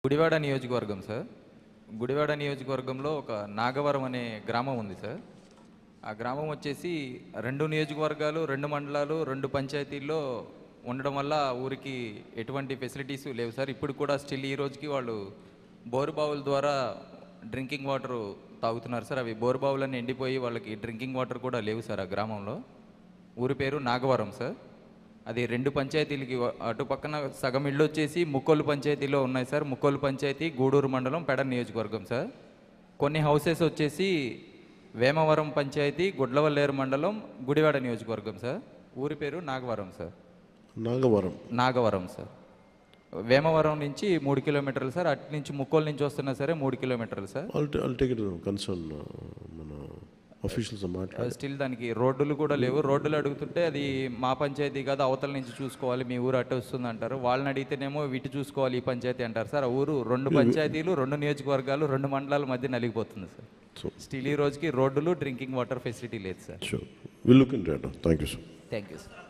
గుడివాడ నియోజకవర్గం సార్. గుడివాడ నియోజకవర్గంలో ఒక నాగవరం అనే గ్రామం ఉంది సార్. ఆ గ్రామం వచ్చేసి 2 నియోజకవర్గాలు, 2 మండలాలు, 2 పంచాయతీల్లో ఉండడం వల్ల ఆ ఊరికి ఎటువంటి ఫెసిలిటీస్ లేవు సార్. ఇప్పుడు కూడా స్టిల్ ఈ రోజుకి వాళ్ళు బోరుబావుల ద్వారా డ్రింకింగ్ వాటర్ తాగుతున్నారు సార్. అవి బోరుబావులన్నీ ఎండిపోయి వాళ్ళకి డ్రింకింగ్ వాటర్ కూడా లేవు సార్ ఆ గ్రామంలో. ఊరి పేరు నాగవరం సార్. అది 2 పంచాయతీలకి అటు పక్కన సగం ఇళ్ళు వచ్చేసి ముక్కోలు పంచాయతీలో ఉన్నాయి సార్. ముక్కోలు పంచాయతీ గూడూరు మండలం పెడ నియోజకవర్గం సార్. కొన్ని హౌసెస్ వచ్చేసి వేమవరం పంచాయతీ గుడ్లవల్లేరు మండలం గుడివాడ నియోజకవర్గం సార్. ఊరి పేరు నాగవరం సార్. నాగవరం సార్. వేమవరం నుంచి 3 కిలోమీటర్లు సార్. అటు నుంచి ముక్కోలు నుంచి వస్తున్నా సరే 3 కిలోమీటర్లు సార్. స్టిల్ దానికి రోడ్డులు కూడా లేవు. రోడ్డులు అడుగుతుంటే అది మా పంచాయతీ కాదు, అవతల నుంచి చూసుకోవాలి, మీ ఊరు అటు వస్తుంది అంటారు. వాళ్ళని అడిగితేనేమో వీటి చూసుకోవాలి ఈ పంచాయతీ అంటారు సార్. ఆ ఊరు 2 పంచాయతీలు, 2 నియోజకవర్గాలు, 2 మండలాల మధ్య నలిగిపోతుంది సార్. స్టిల్ ఈ రోజుకి రోడ్డులు, డ్రింకింగ్ వాటర్ ఫెసిలిటీ లేదు sir. Sure. We'll look into it. Thank you, sir. Thank you sir.